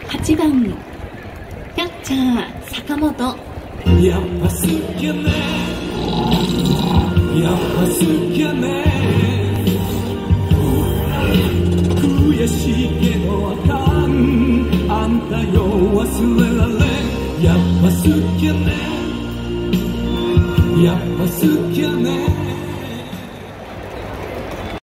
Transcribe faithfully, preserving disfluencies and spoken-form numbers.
はちばんキャッチャー坂本。 やっぱ好きやね、やっぱ好きやね、悔しいけどあかん、あんたよ忘れられん。やっぱ好きやね、やっぱ好きやね。